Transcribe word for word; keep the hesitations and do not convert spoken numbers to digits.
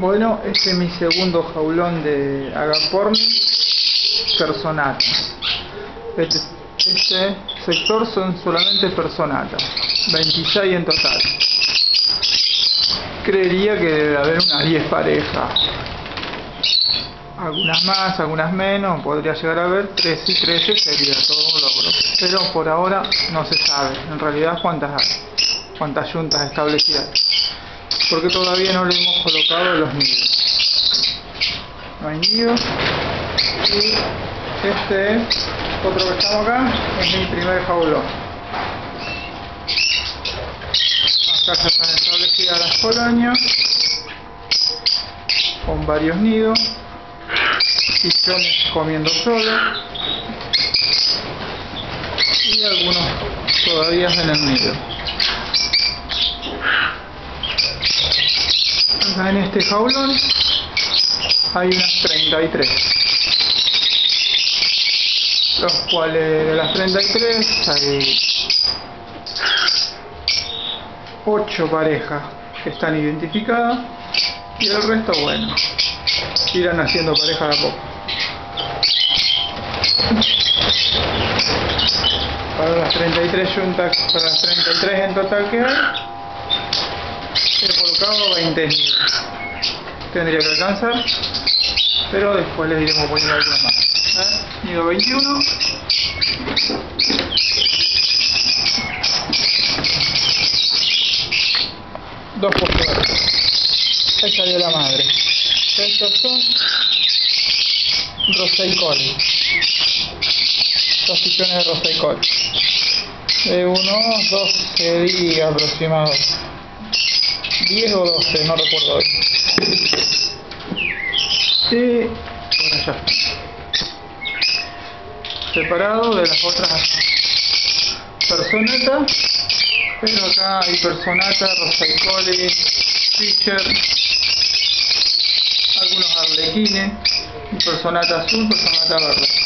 Bueno, este es mi segundo jaulón de Agapornis Personata. Este, este sector son solamente personatas, veintiséis en total. Creería que debe haber unas diez parejas. Algunas más, algunas menos, podría llegar a haber trece y trece, sería todo un logro. Pero por ahora no se sabe en realidad cuántas hay, cuántas yuntas establecidas, porque todavía no le hemos colocado los nidos. No hay nidos. Y este es otro que estamos acá, es mi primer jaulón. Acá ya están establecidas las colonias, con varios nidos, pichones comiendo solo, y algunos todavía en el nido. Acá en este jaulón hay unas treinta y tres, los cuales de las treinta y tres hay ocho parejas que están identificadas y el resto, bueno, irán haciendo pareja de a poco. Para las treinta y tres yuntas, para las treinta y tres en total que hay, he colocado veinte nidos. Tendría que alcanzar, pero después les iremos poniendo algunos más. ¿Eh? Nido veintiuno. Dos por fuera. Ahí salió la madre. Estos son Roseicoli. Dos pichones de Roseicoli. De unos doce días aproximadamente. diez o doce, no recuerdo hoy. Y por allá. Separado de las otras personetas. Pero acá hay personata, Roseicoli, Fischer, algunos arlequines, personata azul, personata verde.